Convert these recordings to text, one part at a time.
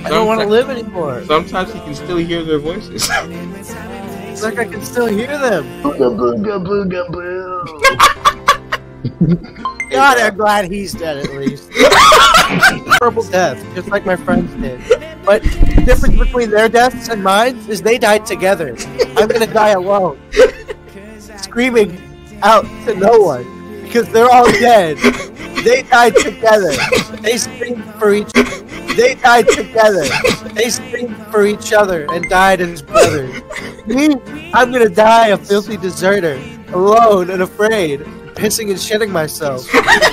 I don't want to live anymore. Sometimes he can still hear their voices. It's like I can still hear them. God, I'm glad he's dead at least. Horrible death, just like my friends did. But the difference between their deaths and mine is they died together. I'm gonna die alone, screaming out to no one because they're all dead. They died together. They screamed for each other. They died together. They screamed for each other and died as brothers. Me, I'm gonna die a filthy deserter, alone and afraid, pissing and shitting myself.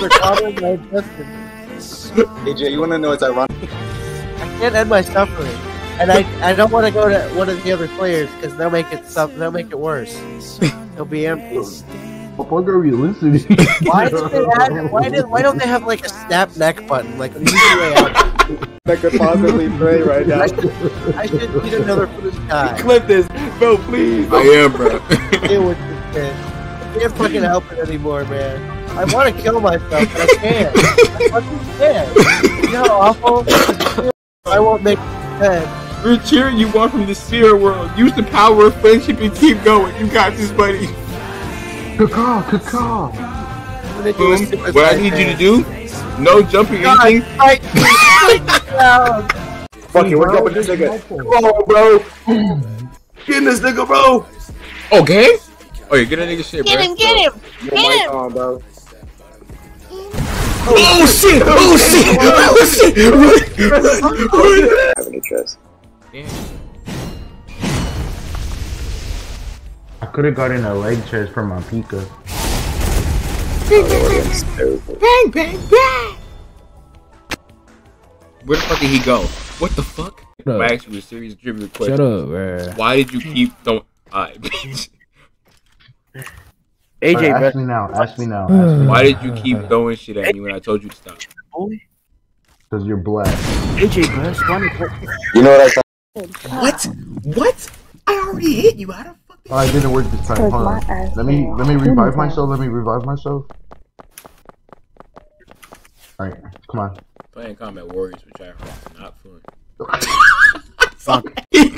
AJ, you wanna know what's ironic? I can't end my suffering, and I don't want to go to one of the other players because they'll make it worse. It'll be empty. What fuck are you listening? Why don't they have like a snap neck button like an easy way out? I could possibly pray right now. I should need another first guy. Clip this, bro, please. I am, bro. Deal with this shit. I can't fucking help it anymore, man. I want to kill myself, but I can't. I fucking can't. You know how awful? I won't make it. We're cheering you on from the spirit world. Use the power of friendship and keep going. You got this, buddy. Caw. Boom. What I need you to do? No jumping anything. Fight down. Fuck it, we're jumping this nigga. Come on, bro. Get in this nigga, bro. Okay. Oh, you're getting a nigga shit, bro. Get him! Get him! On, bro. Oh shit! Oh shit! Oh shit! Having a trust. I could have gotten a leg chest from my Pika. Bang, bang, bang! Where the fuck did he go? What the fuck? I'm asking you a serious trivia question. Shut up, bro. Why did you keep throwing? Bitch. AJ, Right, ask me now. Why did you keep throwing shit at me when I told you to stop? Because you're black. AJ, bro, You know what I thought? What? What? I already hit you. How the fuck? Oh, I didn't work this time. Hold on. Let me revive myself. Alright, come on. Playing Combat Warriors with y'all not fun. Fuck.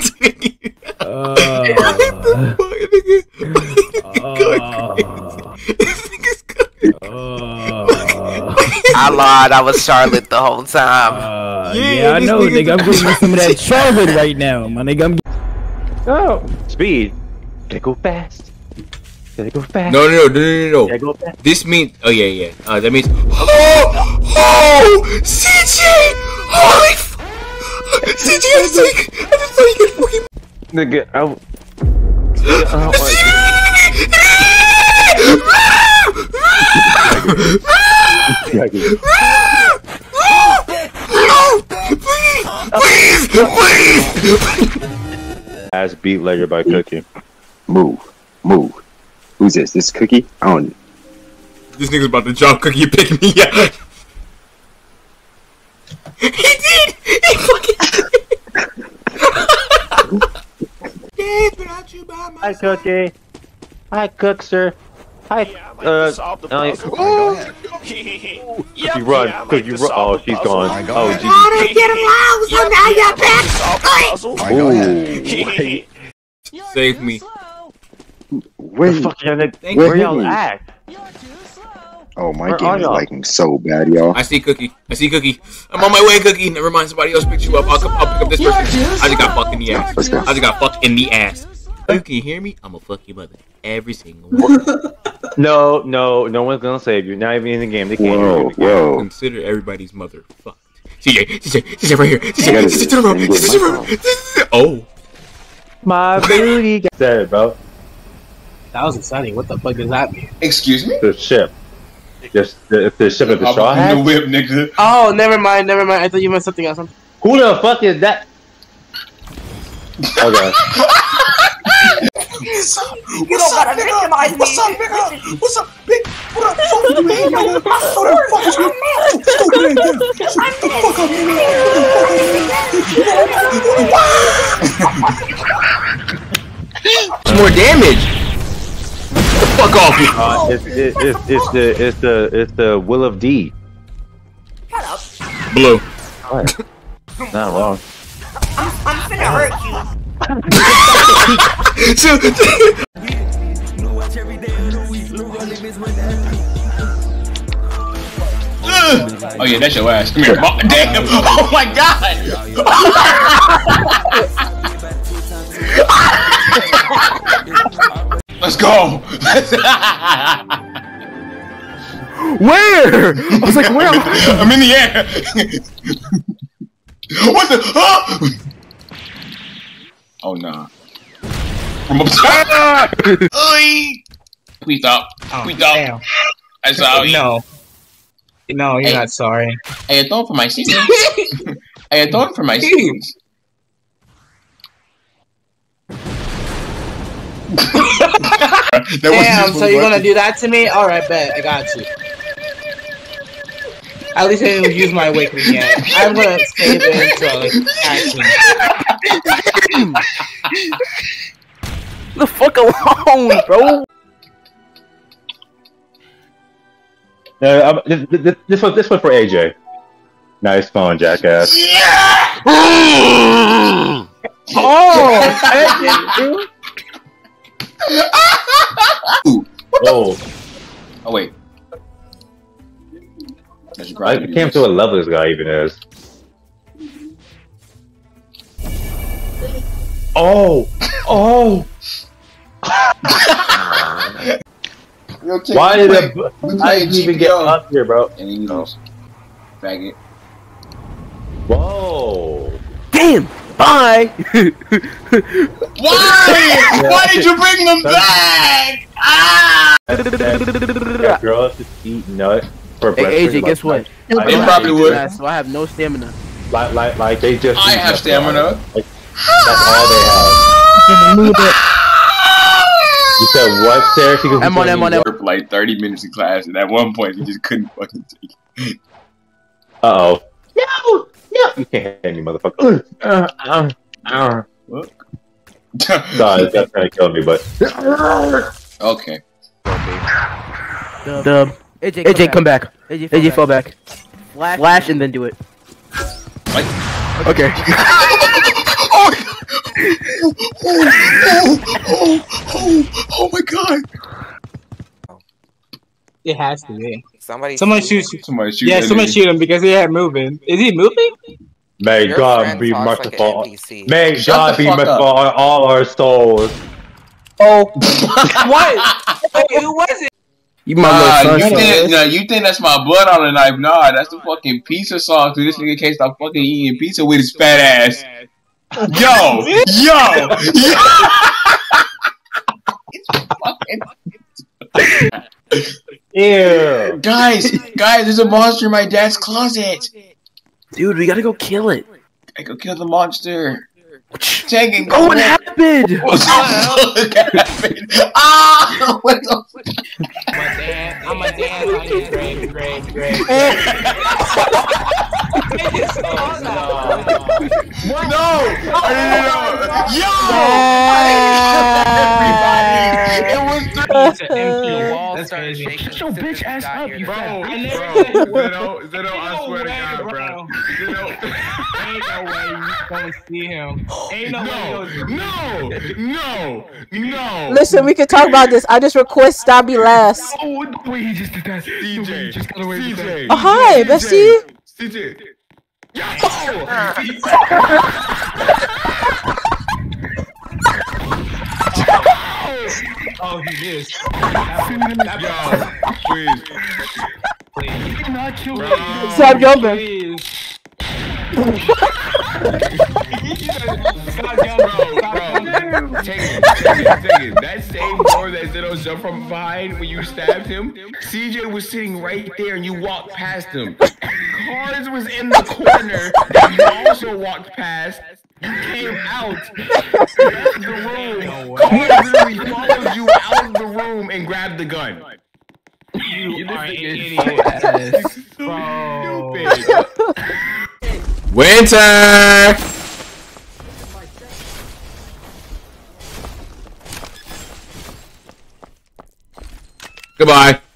I lied. I was Charlotte the whole time. Yeah, I know, nigga. I'm getting some of that Charlotte right now, my nigga. Oh, speed. Gotta go fast. No. This means. Oh yeah. That means. Oh, CJ! Holy f! CJ, I just thought you could fucking. Nigga, Please! Ass beat later by Cookie. Move. Who's this? This Cookie? I don't. This nigga's about to jump Cookie and pick me up. He did! He fucking Hi, Cookie. Hi, Cookster. Hi, Cookie, run. Cookie, run. Oh, she's gone. Oh, Jesus. Save me. Where y'all at? Oh, my game is lagging so bad, y'all. I see Cookie. I'm on my way, Cookie. Never mind, somebody else picked you up. I'll pick up this person. I just got fucked in the ass. Let's go. I just got fucked in the ass. You can hear me? I'm gonna fuck your mother. Every single one. No one's gonna save you. Not even in the game. They can't hear you. Whoa. Consider everybody's mother fucked. CJ right here. CJ to the road. Oh. My booty got dead, bro. That was exciting. What the fuck does that mean? Excuse me? The ship. Just the ship at the Shaw hat? The whip, nigga. Oh, never mind. I thought you meant something else. Who the fuck is that? Okay. You don't gotta victimize me! What's up, nigga? What's up, big? What the fuck you mean, nigga? What the fuck is you? More damage. Fuck off me. It's the will of D. Shut up. Blue. Not wrong. finna hurt Oh yeah, that's your ass. Come here. Oh, damn. Oh my god. Let's go. Where? I was like, where? I'm in the air. What the? Oh nah. From up top. Please stop. Please stop. I saw you. No, you're not sorry. I atoned for my sins. I atoned for my sins. Damn, so you're gonna do that to me? Alright, bet. I got you. At least I didn't use my awakening yet. I'm gonna save it until action. The fuck alone, bro. This one for AJ. Nice phone, jackass. Yeah! Oh, oh wait. I can't tell what level this guy even is. Oh! Why did I even get up here, bro? And he knows. Faggot. Whoa! Damn! Bye! Why? Why did you bring them back? Ah! That girl just eat nuts for breakfast. Hey, AJ, guess what? They probably would. So I have no stamina. Like they just. I have stamina. Like, that's all they have. You said what, Sarah? She I'm on. For like 30 minutes in class, and at one point, he just couldn't fucking take it. Uh-oh. No! You can't hit me, motherfucker. What? Sorry, that's trying to kill me, but... Okay. Dub. AJ, come back. AJ, fall back. Flash and then do it. Like... Okay. Oh my god! It has to be. Someone shoots. Somebody shoot. Yeah, someone shoot him because he ain't moving. Is he moving? May God be merciful. May God be merciful on all our souls. Oh. What? Wait, who was it? You think that's my blood on the knife? Nah, that's the fucking pizza sauce. Dude, this nigga can't stop fucking eating pizza with his fat ass. Yo! Ew. Guys, there's a monster in my dad's closet. Dude, we gotta go kill it. I go kill the monster. Take it. Oh, what happened? What happened? Ah! What the fuck? I'm a dad on you. Great. No! Yo! It was That's crazy. Shut your bitch ass up, you fat. Zeno, I swear to God, bro. Zeno. Ain't no way you gonna see him. Ain't no way. No. Listen, we can talk about this. I just request Stabby last. Oh, wait, he just did that. CJ. Just got away with that. Oh, hi, bestie. CJ. Oh, he is. Please. Not you. Stop jumping. Take it. That same door that Zeno jumped from behind when you stabbed him, CJ was sitting right there and you walked past him. Cars was in the corner that you also walked past. You came out of the room. Cars literally followed you out of the room and grabbed the gun. You are an idiot. Bro. Winter! Goodbye.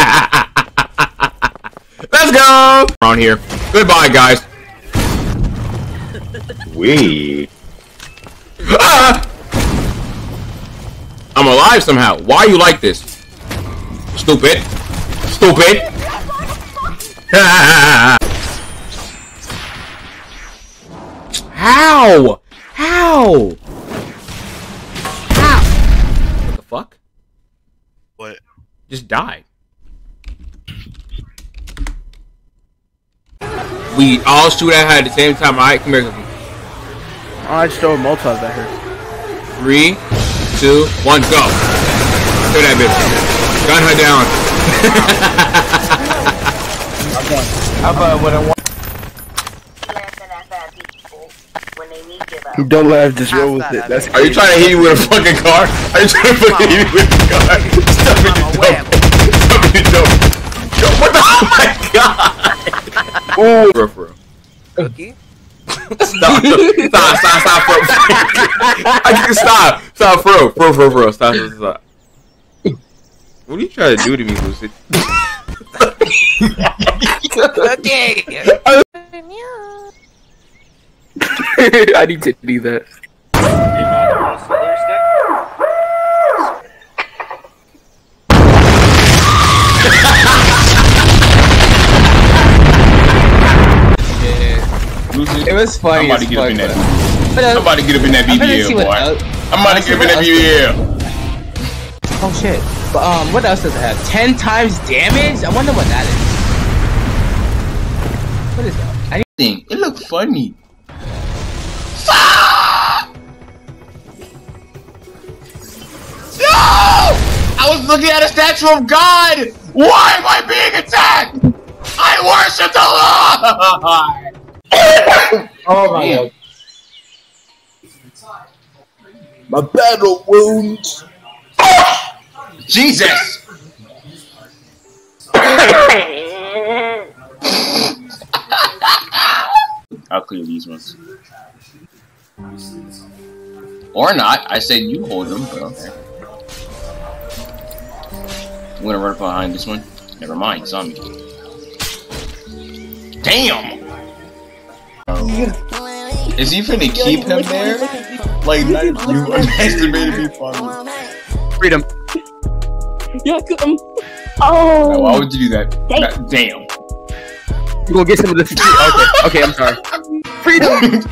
Let's go! On here. Goodbye, guys. Wee. Ah! I'm alive somehow. Why are you like this? Stupid. Stupid. How? How? How? What the fuck? What? Just died. We all shoot at her at the same time. Alright, come here, Cookie. I just throw Molotovs at her. 3, 2, 1, go. Kill that bitch. Gun her down. How about when I want? Don't laugh, just roll with it. That's Are you trying to hit me with a fucking car? Are you trying to fucking hit me with a car? Stop it, you dope. Stop it, you dope. Yo, what the? Oh my god! Ooh. For real. Cookie? Stop, Stop, for real. Stop. What are you trying to do to me, Lucid? I need to do that. It was funny. I'm about to get up in that. I'm about to get up in that BBL, boy. I'm about to get up in that BBL. Oh shit. But what else does it have? 10 times damage? I wonder what that is. What is that? I think it looked funny. No! I was looking at a statue of God! Why am I being attacked? I worship the Lord! Oh my god. My battle wounds. Jesus! I'll clear these ones. Or not. I said you hold them, but okay. I'm gonna run behind this one. Never mind, it's on me. Damn! Is he finna keep him there? Like, not if you underestimated me funny. Freedom. Yeah, Oh! Why would you do that? Damn. You gonna get some of this? Okay, I'm sorry. Freedom!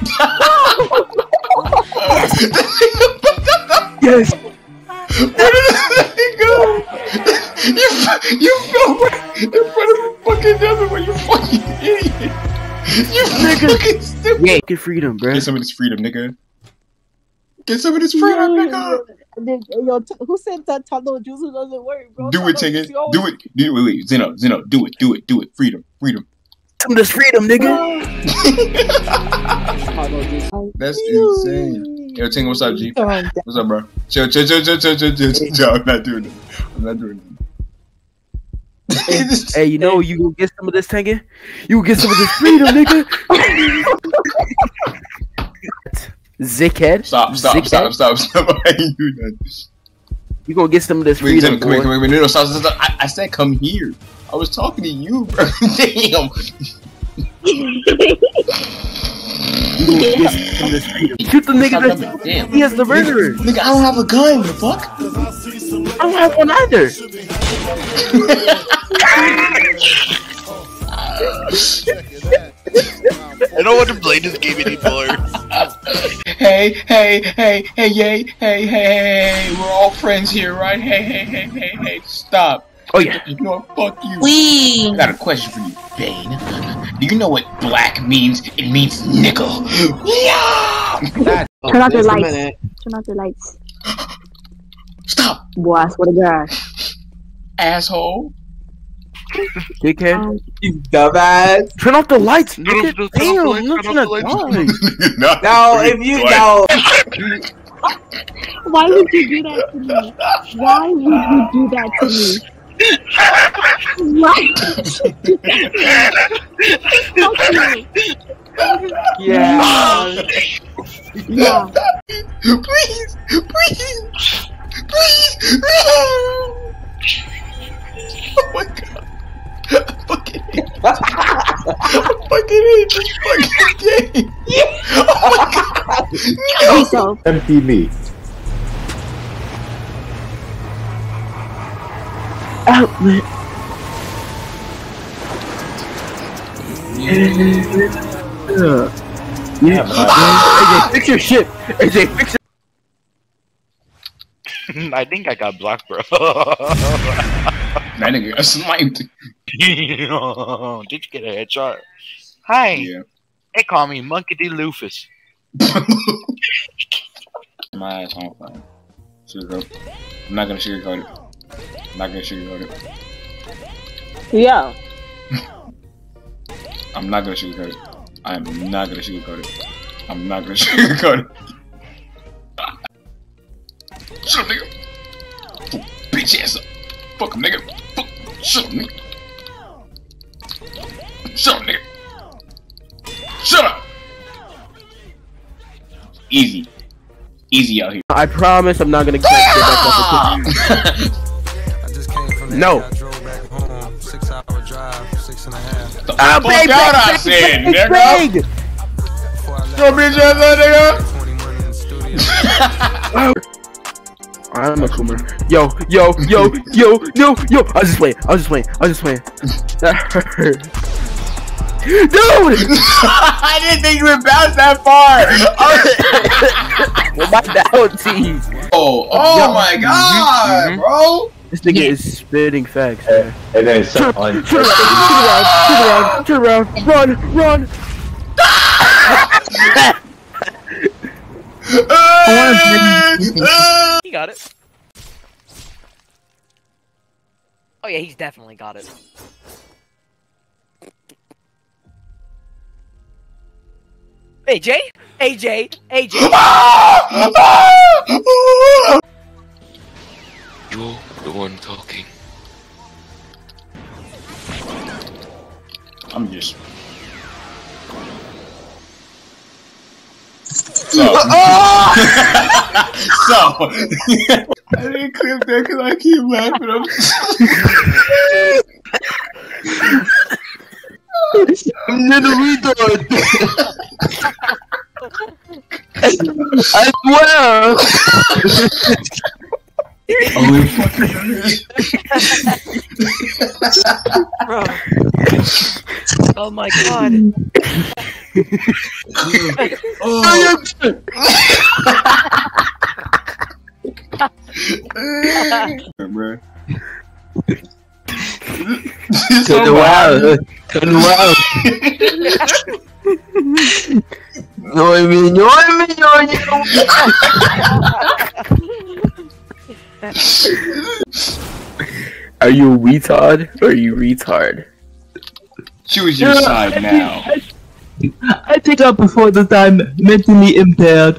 Yes! Where did this thing go? You fell right in front of the fucking desert where you fucking idiot! You fucking stupid! Yeah, get freedom, bro. Get some of this freedom, nigga. Get some of this freedom, nigga! Yo, who said that tunnel jutsu doesn't work, bro? Do it, Tingus. Do it. Wait. Zeno, do it. Freedom. Some of this freedom, nigga. That's insane. Yo, Tingus, what's up, G? What's up, bro? Chill. I'm not doing it. Hey, you know you gonna get some of this, Tengen? You gonna get some of this freedom, nigga. Zickhead. Stop. I ain't doing that. You gonna get some of this freedom, come here. No, stop. I said come here. I was talking to you, bro. Damn. You gonna get some of this freedom. Shoot the nigga that he has the murderer. Nigga, I don't have a gun. The fuck? I don't have one either. I don't want to play this game anymore. Hey, we're all friends here, right? Hey, stop. Oh yeah. You know what? Fuck you. I got a question for you, Bane. Do you know what black means? It means nickel. Yeah! Turn off the lights. Turn off the lights. Stop! Boy, I swear to God. Asshole. Dickhead. You dumbass. Turn off the lights, nigga. Damn, I'm not gonna die. No, if you know. Why would you do that to me? Why would you do that to me? Why would you do that to me? Yeah. Yeah. Please. Oh my god. Fucking fucking hate this fucking game. Oh my god. No. Empty me. Outlet. AJ, fix your shit. AJ, fix it. I think I got blocked, bro. That nigga got sniped. Did you get a headshot? Hi. Yeah. They call me Monkey D. Lufus. My ass on fire. Sugarcoat. I'm not gonna sugarcoat it. I'm not gonna sugarcoat it. Yeah. I'm not gonna sugarcoat it. I'm not gonna sugarcoat it. I'm not gonna sugarcoat it. Shut up, nigga. Bitch ass up. Fuck him, nigga. Shut up, nigga. Shut up, nigga. Shut up. Easy. Easy out here. I promise I'm not gonna get back up. No. Oh, babe, out, I said, nigga. Go bitch ass up, nigga. I'm a coomer. Yo. No. I was just playing. That hurt. Dude! I didn't think you would bounce that far. With my down teeth. Oh my god, bro. This nigga is spitting facts, man. And then Turn around, run! He got it. Oh yeah, he's definitely got it. AJ? You're the one talking. I'm just... So... I didn't clip that because I keep laughing. I'm little retard. I swear. Bro. Oh my god. Bro. Turn around. No, I mean. Are you a retard or are you retard? Choose your side now. I think I prefer that I'm mentally impaired.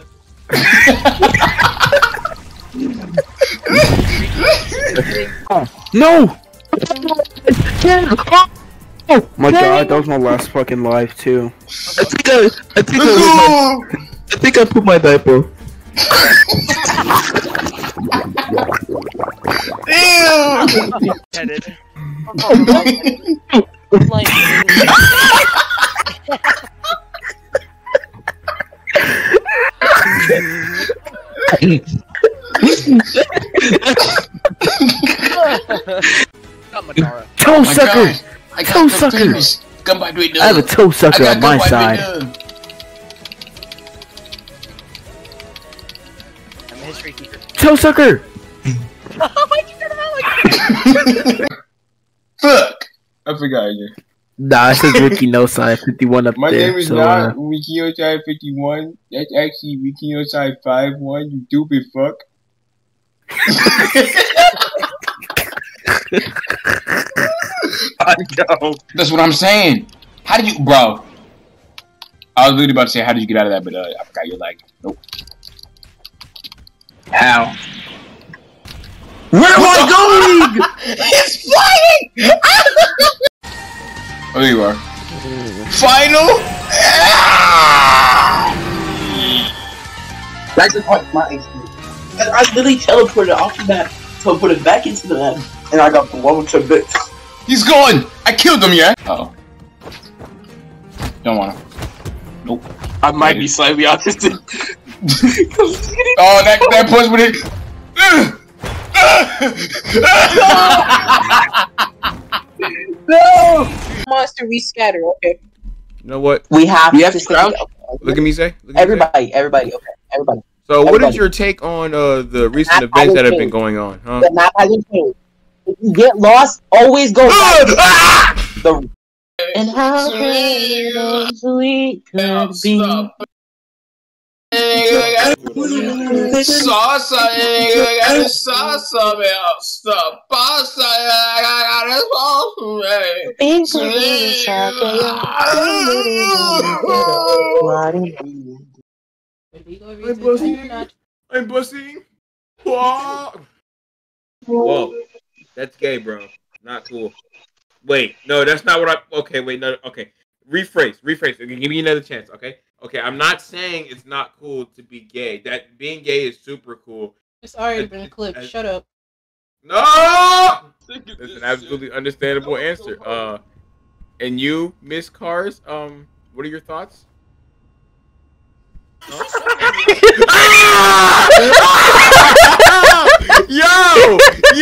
No! Oh my god, that was my last fucking life too. I think I put my diaper. Headed. Toe sucker! Toe sucker! Come back to it, dude. I have a toe sucker on my side. I'm a history keeper. Toe sucker! Why'd you turn around like that? Fuck! I forgot you. Nah, it says Ricky No Side 51 up My there. name is so, not Wikio Side 51. That's actually Wikio Side 51. You stupid fuck. I know. That's what I'm saying. How do you, bro? I was really about to say, how did you get out of that? But I forgot you're like, nope. How? Where am I going? It's flying! Oh, there you are. Final! That's the point of my experience. I literally teleported off the map, teleported back into the map, and I got the 1 with your bitch. He's gone! I killed him, yeah? Uh oh. Don't wanna. Nope. I might be slightly autistic. Oh, that push with it. No! Monster rescatter, okay. You know what? We have to crouch. Look at me, say. Everybody, okay, everybody. So, what is your take on the recent events that have been going on, huh? The map hasn't changed. If you get lost, always go back. And how we could be. Salsa, I'm bussing. Whoa, that's gay, bro. Not cool. Wait, no, that's not what I. Okay, wait, no, okay. Rephrase. Okay, give me another chance, okay? Okay, I'm not saying it's not cool to be gay. That being gay is super cool. It's already been clipped. Shut up. No! That's an absolutely understandable answer. And you, Miss Cars, what are your thoughts? Yo!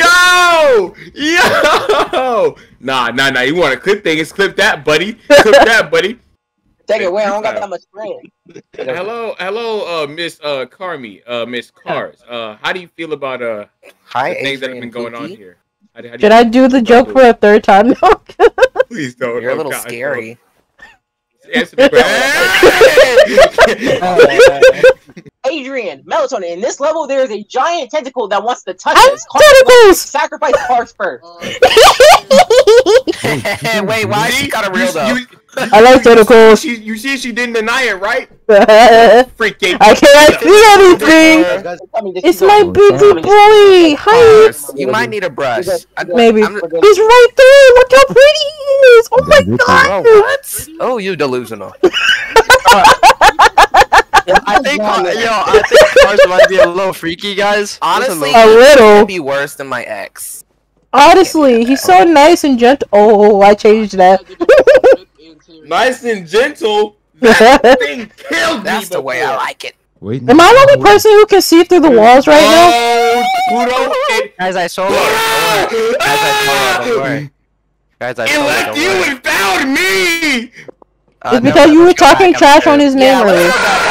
Nah. You want to clip things? Clip that, buddy. Take it away. I don't got that much brain. Hello, Miss Carmi, Miss Cars. How do you feel about the things that have been going on here? Should I do the joke for a third time? No. Please don't. You're a little scary. Adrian, melatonin. In this level, there is a giant tentacle that wants to touch us. Tentacles! Sacrifice Clark's first. Wait, why is she got a real though? I like tentacles. You see, she didn't deny it, right? Freaking! I can't see anything. It's my baby boy. Hi. You might need a brush. Maybe. He's right there. Look how pretty he is. Oh my god. What? Oh, you delusional. I think Cars might be a little freaky, guys. Honestly, a little. He'd be worse than my ex. Honestly, he's so nice and gentle. Oh, I changed that. Nice and gentle. That thing killed me. That's the way I like it. Wait, am I the only person who can see through the walls right now? Guys, I saw it. Don't worry. Guys, I saw it. It left you and found me. It's because you were talking trash on his name earlier.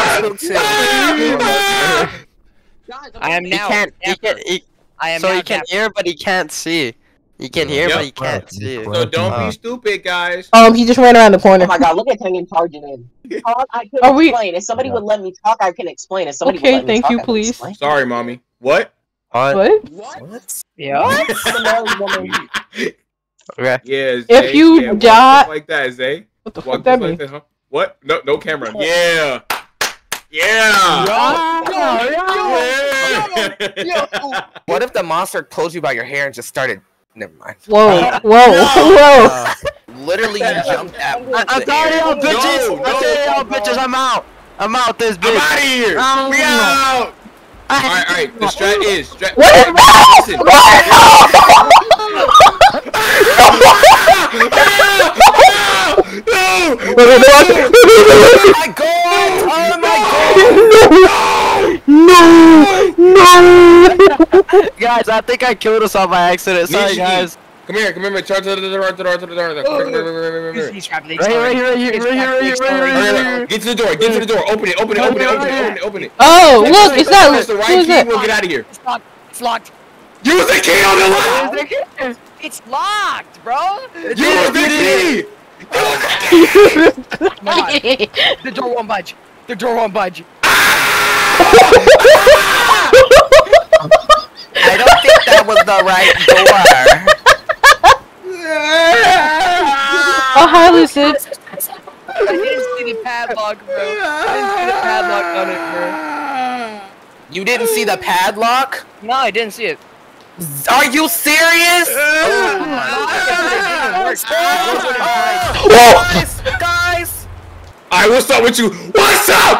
I am now. So he can hear, but he can't see. He can hear, but he can't see. So don't be stupid, guys. He just ran around the corner. Oh my god, look at Tengen charging in. I can explain. If somebody would let me talk, I can explain. If somebody would let me talk, thank you, please. Sorry, mommy. What? What? Yeah. Okay. Yeah, Zay, if you die like that, Zay. What the fuck that mean? Huh? What? No camera. Yeah. What if the monster closed you by your hair and just started? Never mind. Whoa. Literally, you jumped at. I'm tired of y'all bitches. I'm out. I'm out this bitch. I'm out of here. We out. Alright. The strat is. What is No! Guys, I think I killed us all by accident. Sorry, guys. Come here. Charge to the door. Right here. Get to the door. Open it. Oh, look, it's that. Press the right key. We'll get out of here. It's locked. Use the key on the lock. It's locked, bro. Use the key. The door won't budge. I don't think that was the right door. Hi, Lucid. I didn't see the padlock, bro. You didn't see the padlock? No, I didn't see it. Are you serious? Guys! Alright, what's up with you? What's up?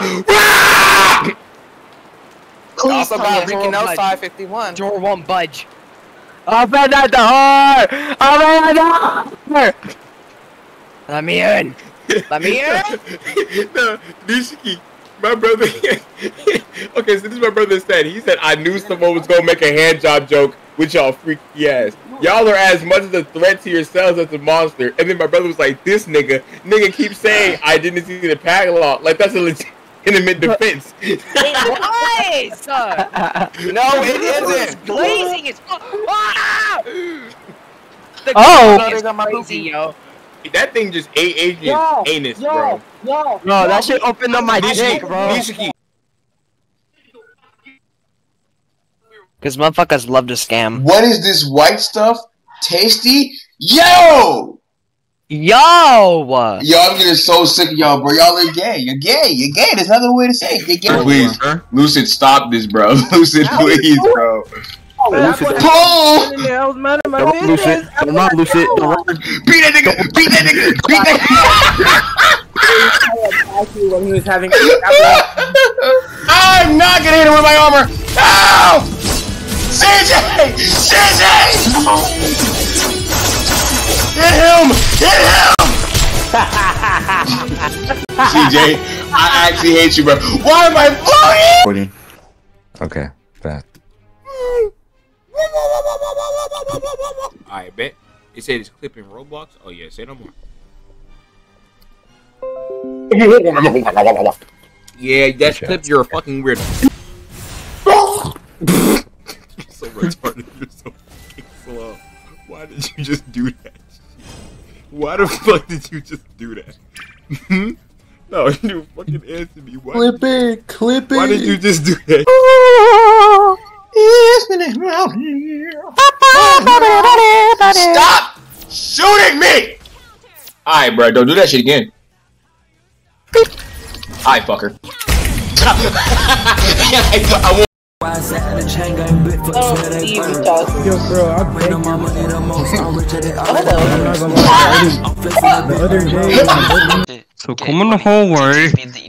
Please talk about freaking out 551. Door won't budge. Open the door! Let me in. Let me in. No, Nishiki, my brother. Okay, so this is my brother said. He said, I knew someone was gonna make a hand job joke with y'all freaky ass. Y'all are as much of a threat to yourselves as a monster. And then my brother was like, this nigga keeps saying I didn't see the padlock. Like that's a legitimate defense. It was. No, it isn't. Blazing. It's crazy, yo. That thing just ate Adrian's anus, bro. No, that shit opened up my dick, bro. Nishiki. Because motherfuckers love to scam. What is this white stuff? Tasty? Yo! Yo! I'm getting so sick of y'all, bro. Y'all are gay. You're gay. You're gay. There's another way to say it. You're gay. Please, Lucid, stop this, bro. Lucid, please, bro. Lucid, pull! Don't run, Lucid. Don't run, Lucid. Don't run. Beat that nigga! Beat that nigga! Beat that nigga! When he was having I'm not gonna hit him with my armor! No! CJ! CJ! Hit him! Hit him! CJ, I actually hate you, bro. Why am I floating? Okay, fast. I bet. It said it's clipping Roblox. Oh yeah, say no more. Yeah, that's clip. You're a fucking weirdo. You're so retarded. You're so fucking slow. Why did you just do that? Why the fuck did you just do that? No, you fucking answer me. Why Clip it, clip it. Why did you just do that? Stop shooting me! Alright, bro, don't do that shit again. Alright, fucker. I won't. Yo, bro, I'm begging you. The other day, So come in the hallway.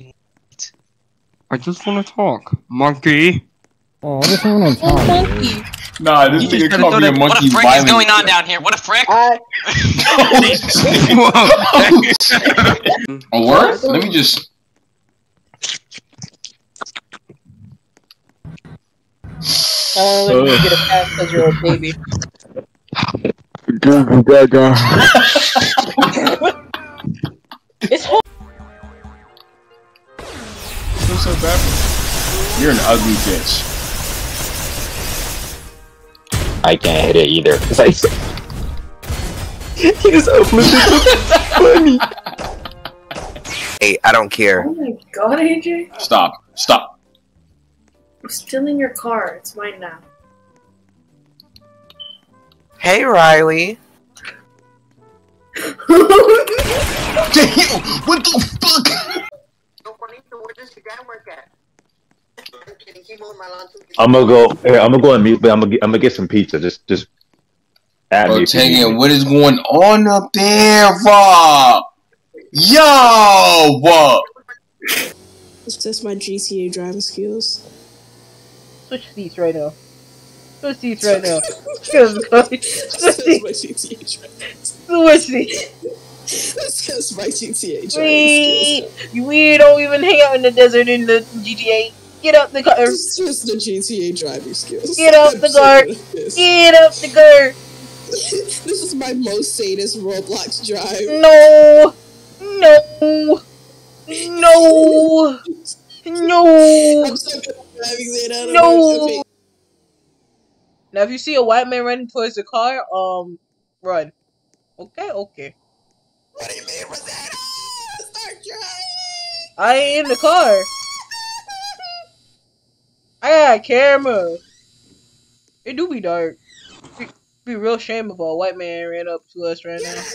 I just want to talk, monkey. Oh, I just want to talk. Nah, this nigga called me a monkey. What the frick is going on down here? What a frick! A word? Let me just. Let me get a pass because you're a baby. It's hard. What's so bad? You're an ugly bitch. I can't hit it either. It's like he just opened it. Funny. Hey, I don't care. Oh my god, AJ. Stop. Stop. I'm still in your car. It's mine now. Hey, Riley. What the fuck? I'm gonna go here. I'm gonna go and mute, but I'm gonna get some pizza. Just add me. Tangy, what is going on up there, Rob? Yo, what? It's just my GTA driving skills. Switch seats right now. Switch seats right now. Switch seats. Switch seats. That's just my GTA driving skills. We don't even hang out in the desert in the GTA. Get up the car. It's just the GTA driving skills. Get up the car. Get up the car. This is my most sadist Roblox drive. No. No. No. No. I'm so good at driving, Zayda. No. Now, if you see a white man running towards the car, run. Okay, okay. What do you mean, Rosetta? Start driving. I ain't in the car. I got a camera. It do be dark. Be real shame if a white man ran up to us right now.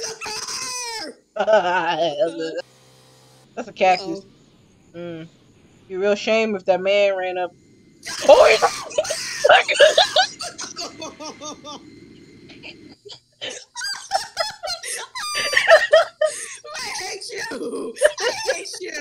That's a cactus. Be real shame if that man ran up. Oh, I hate you. I hate you.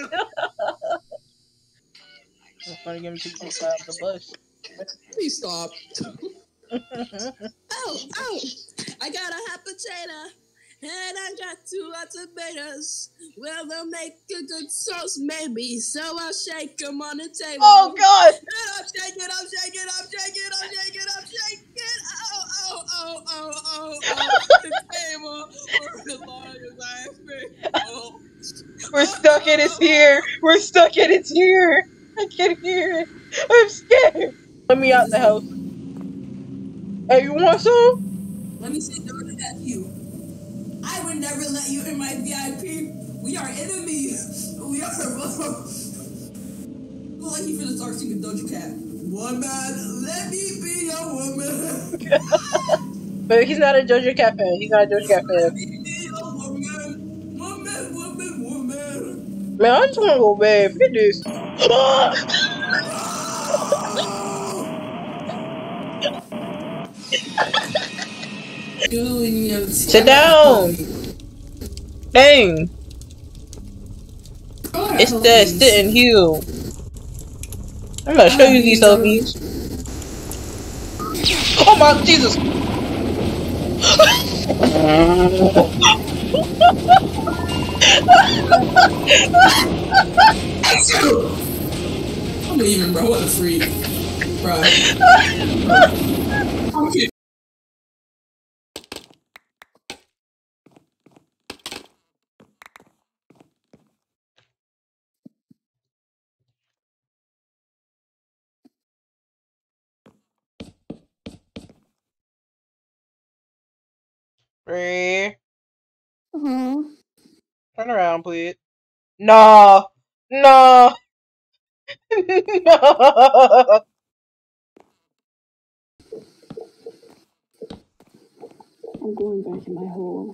I'm trying to get him to get out of the bus. Please stop. Oh, I got a hot potato. And I got 2 tomatoes. Well, they'll make a good sauce, maybe. So I'll shake them on the table. Oh, God. And I'm shaking, I'm shaking, I'm shaking, I'm shaking, I'm shaking. Oh. The table for as long as I have been. Oh. We're stuck and it's here. We're stuck and it's here. I can't hear it. I'm scared. Let me out the house. Hey, you want some? Let me sit down and ask you. I would never let you in my VIP. We are enemies. We are both. Look like you finna start singing Doja Cat. Woman, let me be your woman. But he's not a Doja Cat fan. He's not a Doja Cat fan. Man, I just wanna go bed. Forget this. Sit down. Dang. It's that sit and heal. I'm gonna show you these selfies. Oh my Jesus! I'm leaving, bro. What a freak, bro. Okay. Ray. Turn around, please. No. No. No. I'm going back in my hole.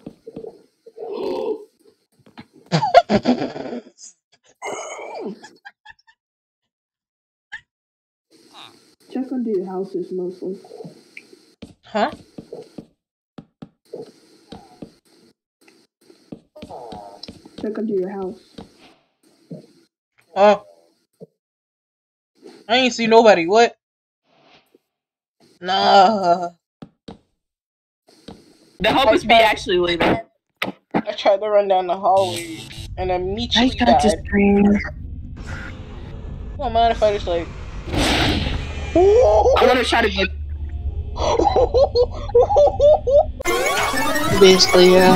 Check under your houses mostly. Huh? Check under your house. Oh. I ain't see nobody. What? Nah. The hope is be actually later. I tried to run down the hallway and immediately I got died. scream. Don't mind if I just like. I'm gonna try to get. Basically, yeah.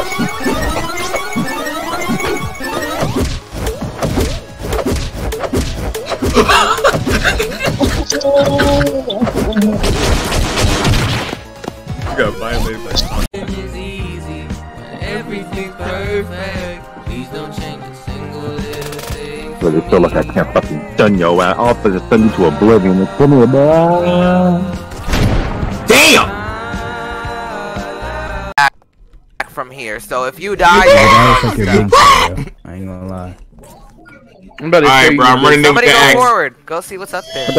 You got violated by Sonic. Everything's perfect. Please don't change a single little thing. But it feel like I can't fucking stun your ass off and stun you to oblivion. It's me a damn! Back from here. So if you die, I ain't gonna lie. Alright, bro, I'm running in with somebody the go axe. forward. Go see what's up there.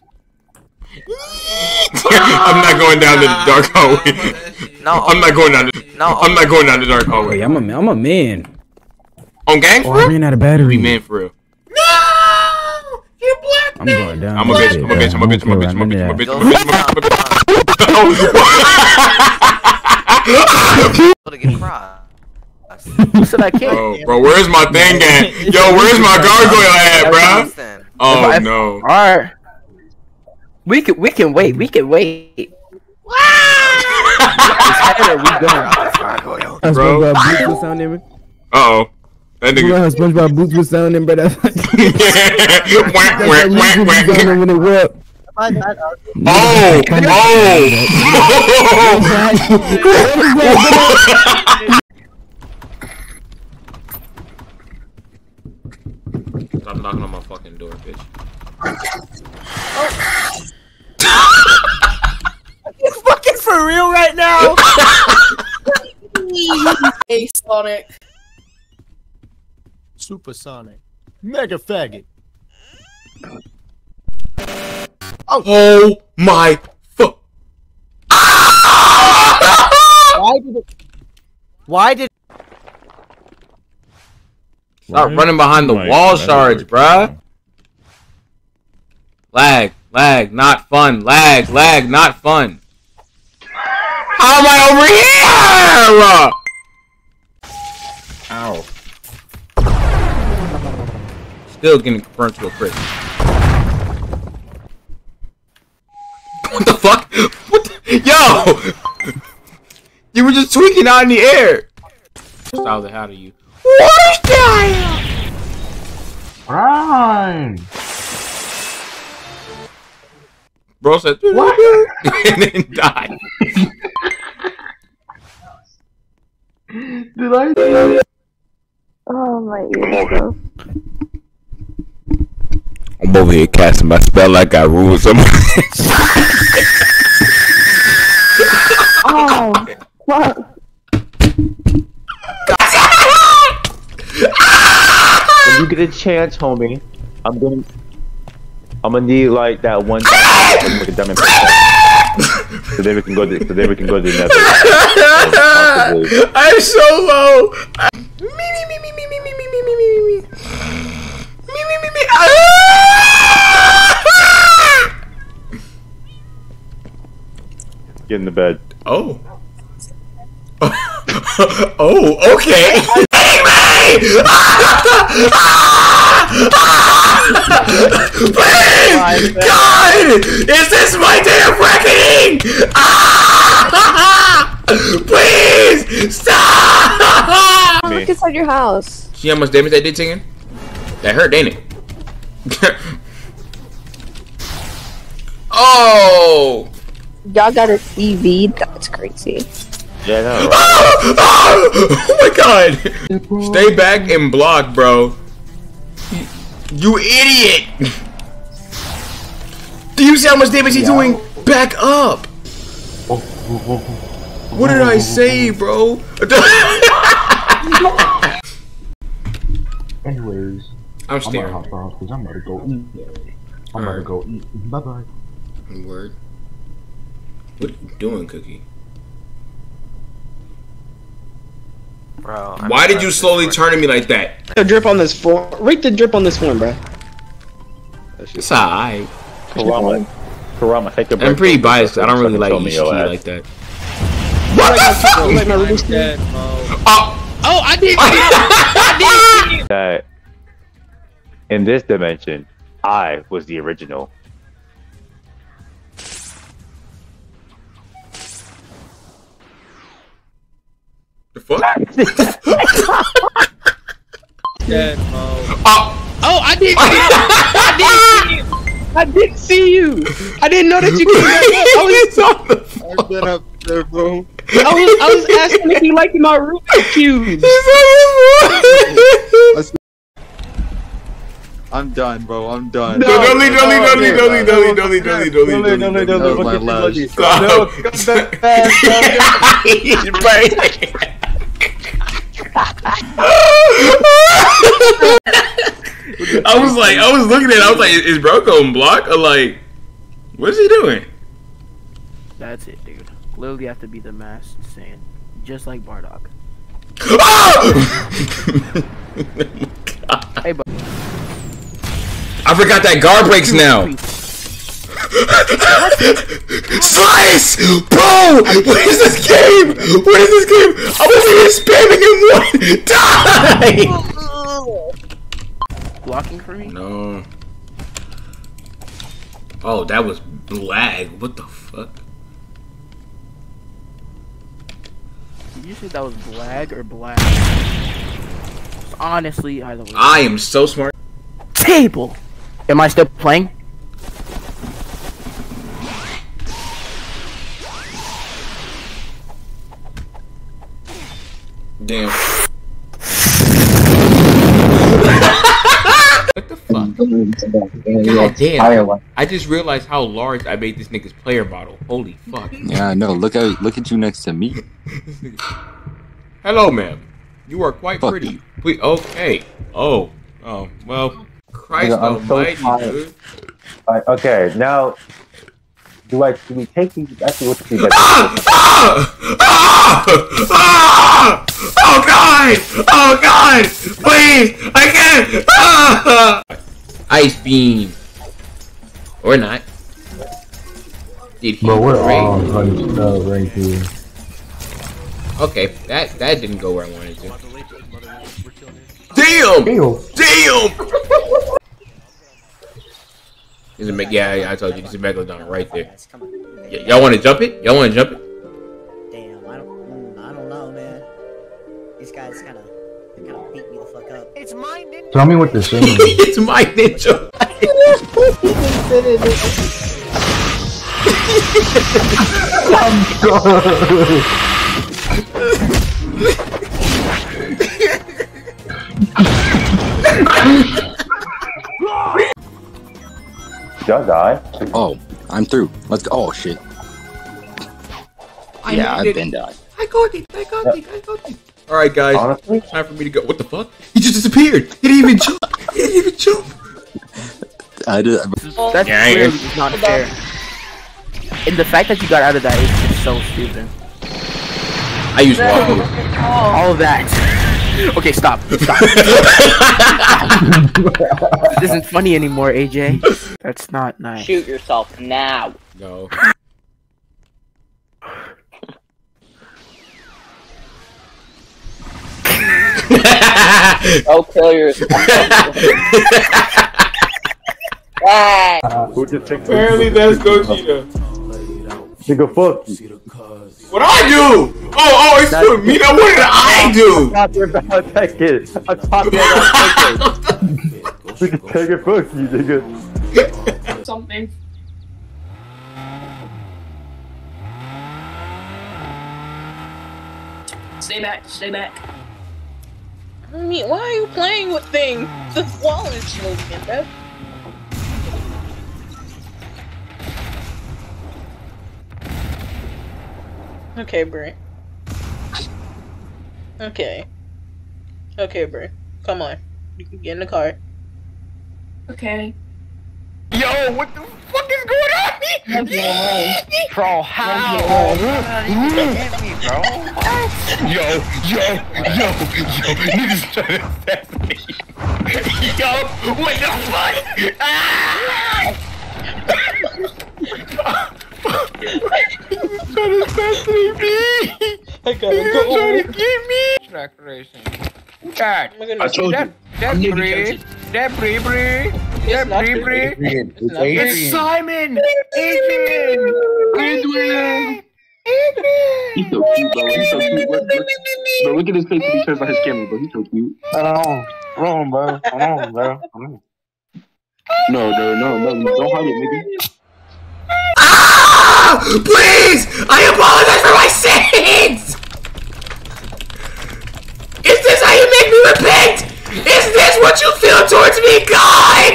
I'm not going down the dark hallway. No, I'm not going down the. No, I'm not going down the dark hallway. Wait, I'm a man. On gang Oh, for I real? ran out of battery. We man for real. I'm going down. I'm a bitch. I'm a bitch. I'm a bitch. I'm a bitch. I'm a bitch. I'm a bitch. I'm a bitch. Who said I can't? Bro, where's my thing at? Yo, where's my gargoyle at, bro? Oh no. Alright. We can wait. We can wait. Bro. SpongeBob Boots was sounding. Uh-oh. That nigga. SpongeBob Boots was sounding, but that's When it was. Stop knocking on my fucking door, bitch. You fucking for real right now? Hey, Sonic. Supersonic. Mega faggot. Oh my fuck. Why did Stop running behind the wall shards, bruh. Lag, not fun. Lag, not fun. How am I over here? still getting confirmed to a crit. What the fuck? What the yo! You were just tweaking out in the air! Style the hell out of you. What style? Run! Bro said, what? And then died. Did I do it? Oh my ears, I'm over here casting my spell like I rule somebody. Oh, fuck. When you get a chance, homie, I'm gonna need like that one time with a diamond percent. So then we can go to the nether. I'm so low. Get in the bed. Oh. Oh, okay. Please! God! Is this my day of reckoning? Please! Stop! Look inside your house. See how much damage I did, Singing? That hurt, ain't it? Oh! Y'all got a TV? That's crazy. Yeah, no. Oh my god! Stay back and block, bro. You idiot! Do you see how much damage he's doing? Back up! What did I say, bro? Anyways, I'm staring. I'm gonna hop off because I'm about to go eat. I'm about to go eat. Bye bye. Word. What are you doing, Cookie? Bro. Why did you slowly turn to me like that? The drip on this form. Rate the drip on this one, bro. It's alright. Karama, take a break. I'm pretty biased. I don't really like Ishiki like that. What the fuck? Oh, I did. I did. That in this dimension, I was the original. The fuck? Dead, oh, I did. I didn't see you. I didn't know that you came back. I've been up there, bro. I was asking if you liked my Rubik's cubes. I'm done, bro. I'm done. Don't leave. I was looking at it, I was like, is bro going block? Or like, what is he doing? That's it, dude. Literally have to be the masked Saiyan. Just like Bardock. Hey, but I forgot that guard breaks now. Slice! Bro! What is this game? What is this game? I was even spamming in one! Die! Blocking for me? No. Oh, that was lag. What the fuck? Did you say that was blag or black? Honestly, either way. I am so smart. Table! Am I still playing? Damn. What the fuck? God damn. I just realized how large I made this nigga's player model. Holy fuck. Yeah, I know. Look at you next to me. Hello, ma'am. You are quite pretty. Wait, okay. Oh, well. Christ almighty, dude. Okay, now do we take these? Actually, what's the Oh god! Oh god! Please! I can't! Ice beam. Or not. Did he Bro, we're all hunched up right here. Okay, that didn't go where I wanted to. Damn! Damn! There's a yeah, I told you, there's a megalodon right there. Y'all want to jump it? Y'all want to jump it? Damn, I don't know, man. These guys kind of beat me the fuck up. It's my ninja. Tell me what they're saying. It's my ninja. I'm sorry. Y'all die? Oh, I'm through. Let's go. Oh shit. Yeah, I've been done. I got it. All right, guys. Honestly? Time for me to go. What the fuck? He just disappeared. He didn't even jump. That's clearly not fair. And the fact that you got out of that is just so stupid. I use water. All of that. Okay, stop. This isn't funny anymore, AJ. That's not nice. Shoot yourself now. No. Oh, kill yourself. Hey. Apparently that's Gogeta. Nigga, fuck you. What I do? Oh, it's for me. Now what did I do? I'm about to take it. I'm talking about take it. Take it, fuck you, nigga. Something. Stay back, stay back. I mean, why are you playing with things? The wall is moving, bro. Okay, Brie. Okay. Okay, Brie. Come on. You can get in the car. Okay. Yo, what the fuck is going on? Bro, how? Hit me, bro. Yo, niggas trying to assassinate you. Yo, what the fuck? Niggas trying to assassinate me. I gotta Niggas go. trying to get me. Track racing. Dad, I told you. Debris. It's Simon! Adrian! He's so cute, bro. He's so cute. Bro, look at his face when he turns on his camera, bro. He's so cute. Wrong, bro. No. Don't hide it, nigga. Ah! Please! I apologize for my sins! Is this how you make me repent? Is this what you feel towards me, God?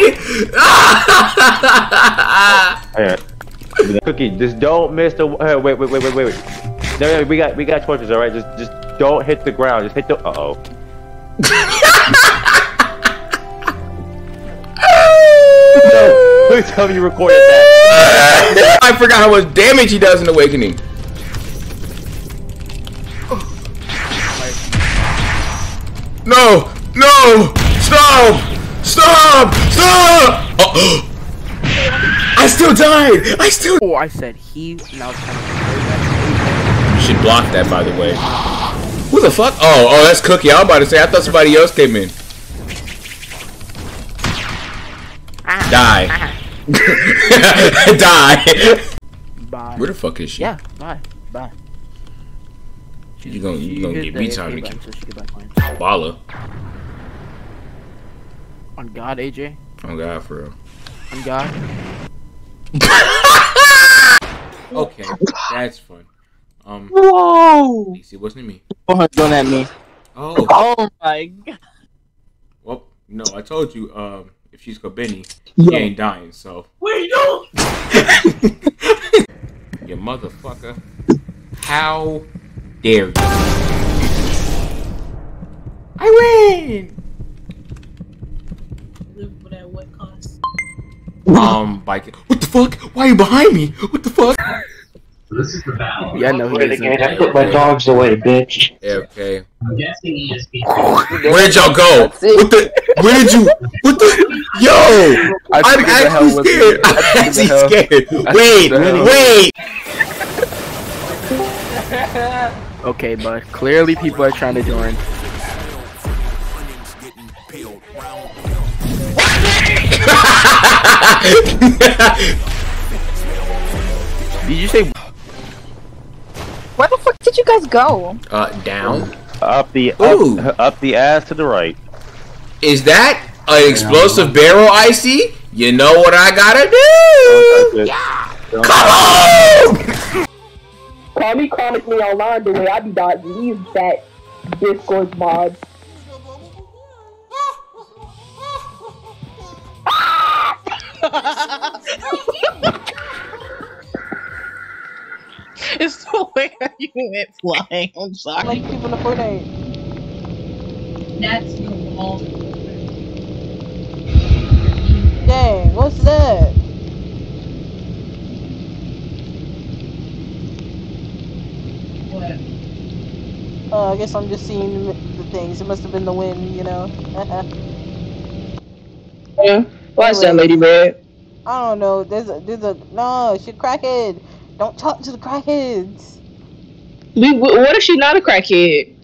Alright. Cookie, just don't miss the. Wait. No, we got torches, alright? Just don't hit the ground. Just hit the. Uh-oh. No, please tell me you recorded that. I forgot how much damage he does in Awakening. No! Stop! Oh. I still died! Oh, I said he. Now it's kind of. You should block that, by the way. Who the fuck? Oh, that's Cookie. I was about to say, I thought somebody else came in. Die. Die. Bye. Where the fuck is she? Yeah, bye. You gonna get me time to kill. Bala. On God, AJ. On God, for real. On God. Okay, that's fun. Whoa! See, it wasn't me. Don't at me. Oh my God. Well, no, I told you. If she's Kobeni, she ain't dying. So. Wait, no. You motherfucker! How dare you? I win. Bike. What the fuck? Why are you behind me? What the fuck? This is the battle. Yeah, no. I put my dogs away, bitch. Yeah, okay. I'm guessing ESP. Where did y'all go? What the? Where did you? What the? Yo! I'm actually scared. I'm actually scared. Wait! Okay, but clearly people are trying to join. Did you say? Where the fuck did you guys go? Down. Up the ass to the right. Is that an explosive barrel, Icy? You know what I gotta do? Yeah. Come on! Call me chronically online the way I be dodging these fat Discord mods. It's the way you went flying. I'm sorry. Like people in the Fortnite. That's your wall. Dang, what's that? What? Oh, I guess I'm just seeing the things. It must have been the wind, you know. Yeah. What's that, Lady Red? I don't know. There's a no. She's a crackhead. Don't talk to the crackheads. What if she not a crackhead?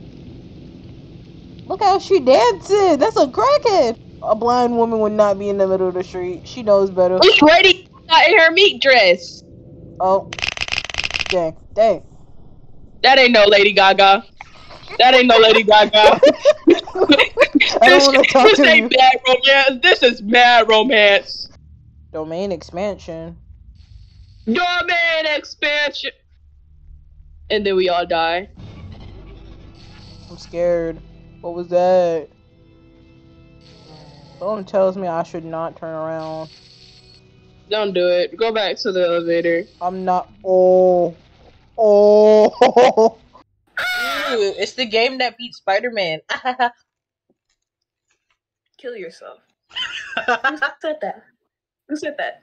Look how she dancing. That's a crackhead. A blind woman would not be in the middle of the street. She knows better. Look, Lady Gaga in her meat dress. Oh, dang, dang. That ain't no Lady Gaga. That ain't no Lady Gaga. I don't want to talk this to ain't you. bad romance. This is mad romance. Domain expansion. Domain expansion. And then we all die. I'm scared. What was that? Someone tells me I should not turn around. Don't do it. Go back to the elevator. I'm not. Oh. Oh. Ooh, it's the game that beat Spider-Man. Kill yourself. Who said that? Who said that?